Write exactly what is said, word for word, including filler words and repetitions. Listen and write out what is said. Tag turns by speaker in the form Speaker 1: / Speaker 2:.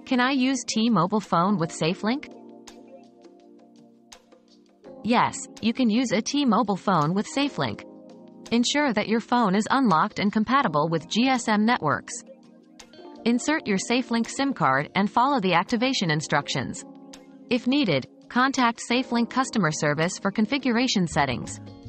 Speaker 1: Can I use T-Mobile phone with SafeLink? Yes, you can use a T-Mobile phone with SafeLink. Ensure that your phone is unlocked and compatible with G S M networks. Insert your SafeLink SIM card and follow the activation instructions. If needed, contact SafeLink customer service for configuration settings.